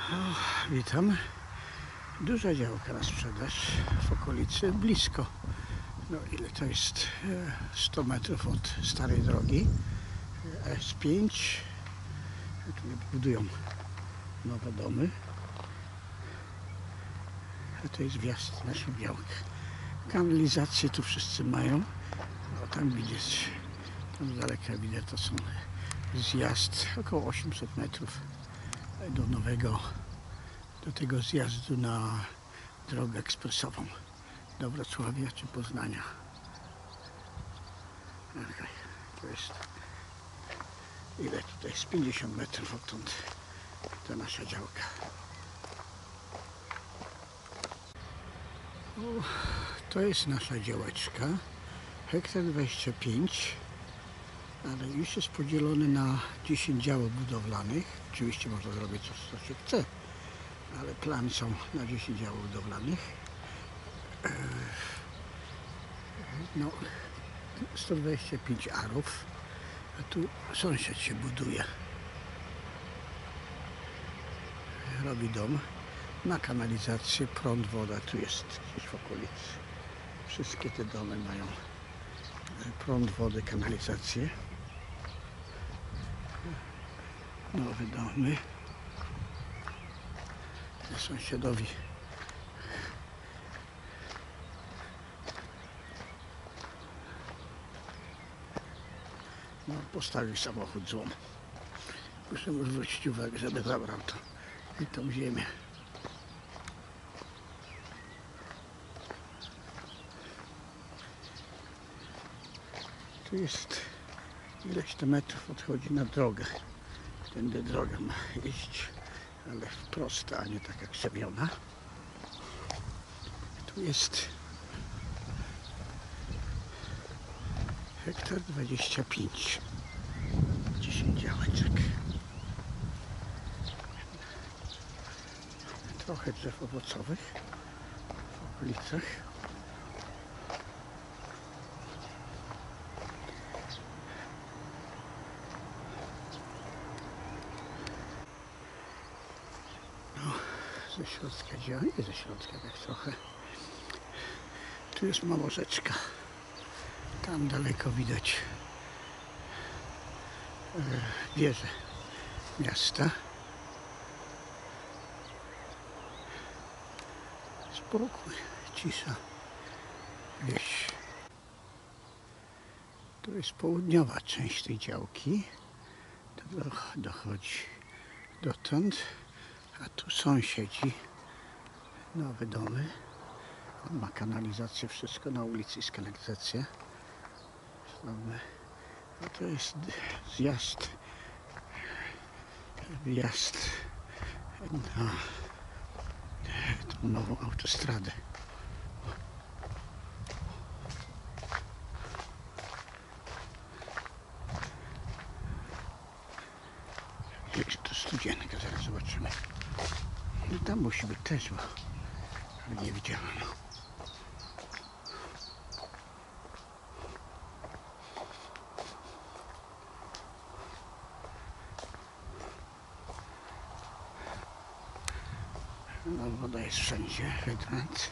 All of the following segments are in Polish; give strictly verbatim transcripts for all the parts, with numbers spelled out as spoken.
O, witam. Duża działka na sprzedaż w okolicy, blisko. No ile to jest? sto metrów od starej drogi. S pięć. Tu budują nowe domy. A to jest wjazd na naszą działkę. Kanalizację tu wszyscy mają. No, tam widać, tam z daleka widać, to są zjazd około osiemset metrów do nowego, do tego zjazdu na drogę ekspresową do Wrocławia czy Poznania. Okay. To jest, ile tutaj jest? pięćdziesiąt metrów odtąd to nasza działka. O, to jest nasza działeczka, hektar dwadzieścia pięć, ale już jest podzielony na dziesięć działek budowlanych. Oczywiście można zrobić coś, co się chce, ale plany są na dziesięć działek budowlanych. No, sto dwadzieścia pięć arów, a tu sąsiad się buduje. Robi dom, ma kanalizację, prąd, woda, tu jest gdzieś w okolicy. Wszystkie te domy mają prąd, wodę, kanalizację. Nowe domy. Sąsiadowi no, postawił samochód złom. Muszę mu zwrócić uwagę, żeby zabrał to i tą ziemię. Tu jest ileś to metrów odchodzi na drogę. Tędy droga ma iść, ale prosta, a nie taka krzewiona. Tu jest hektar dwadzieścia pięć, dziesięć działeczek. Trochę drzew owocowych w okolicach. No, ze środka działa, nie ze środka, tak trochę. Tu jest mała rzeczka. Tam daleko widać wieże miasta. Spokój, cisza, wieś. To jest południowa część tej działki. To dochodzi dotąd. A tu sąsiedzi, nowe domy. On ma kanalizację, wszystko na ulicy jest kanalizacja. A to jest zjazd, wjazd na tą nową autostradę. Gdzie to studzienka, zaraz zobaczymy. No tam musi być też, bo nie widziałem. No, woda jest wszędzie, hydrant.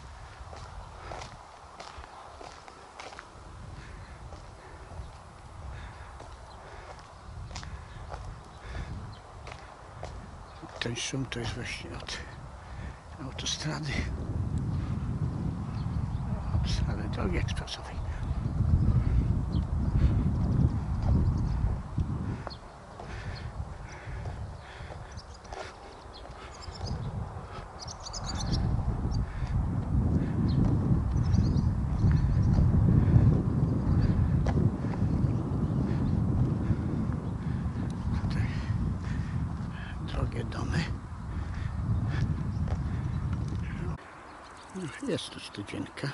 Ten szum to jest właśnie od autostrady, autostrady drogi ekspresowej. Drogie domy. No, jest tu studzienka.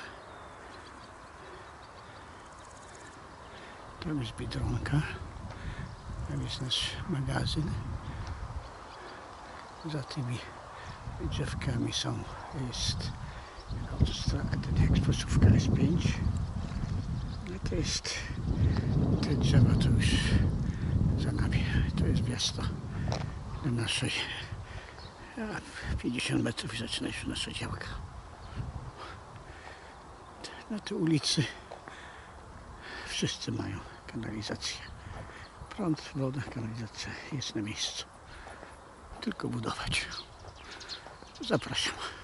Tam jest Biedronka. Tam jest nasz magazyn. Za tymi drzewkami są, jest autostrada, ekspresówka S pięć. No to jest, te drzewa to już za nami. To jest miasto do naszej A pięćdziesiąt metrów i zaczyna się nasza działka. Na tej ulicy wszyscy mają kanalizację. Prąd, woda, kanalizacja jest na miejscu. Tylko budować. Zapraszam.